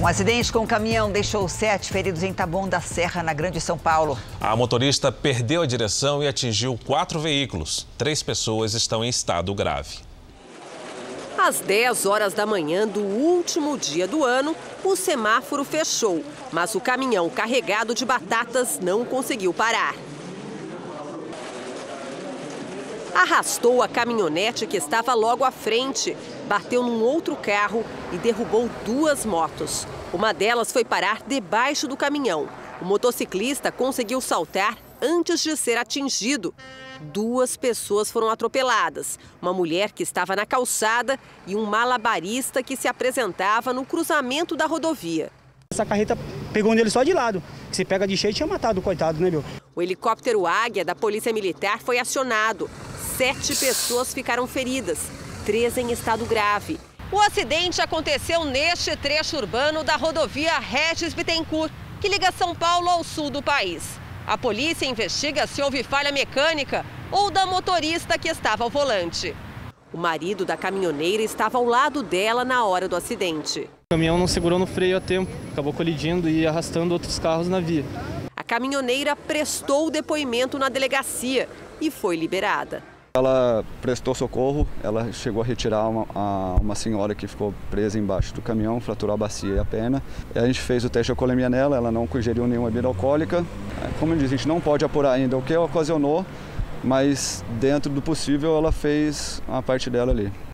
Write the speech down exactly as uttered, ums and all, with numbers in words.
Um acidente com um caminhão deixou sete feridos em Taboão da Serra, na Grande São Paulo. A motorista perdeu a direção e atingiu quatro veículos. Três pessoas estão em estado grave. Às dez horas da manhã do último dia do ano, o semáforo fechou, mas o caminhão carregado de batatas não conseguiu parar. Arrastou a caminhonete que estava logo à frente, bateu num outro carro e derrubou duas motos. Uma delas foi parar debaixo do caminhão. O motociclista conseguiu saltar antes de ser atingido. Duas pessoas foram atropeladas, uma mulher que estava na calçada e um malabarista que se apresentava no cruzamento da rodovia. Essa carreta pegou nele só de lado. Se pega de cheio, tinha matado o coitado, né, meu? O helicóptero Águia da Polícia Militar foi acionado. Sete pessoas ficaram feridas, três em estado grave. O acidente aconteceu neste trecho urbano da rodovia Regis Bittencourt, que liga São Paulo ao sul do país. A polícia investiga se houve falha mecânica ou da motorista que estava ao volante. O marido da caminhoneira estava ao lado dela na hora do acidente. O caminhão não segurou no freio a tempo, acabou colidindo e arrastando outros carros na via. A caminhoneira prestou o depoimento na delegacia e foi liberada. Ela prestou socorro, ela chegou a retirar uma, a, uma senhora que ficou presa embaixo do caminhão, fraturou a bacia e a perna. A gente fez o teste de alcoolemia nela, ela não ingeriu nenhuma bebida alcoólica. Como eu disse, a gente não pode apurar ainda o que ocasionou, mas dentro do possível ela fez a parte dela ali.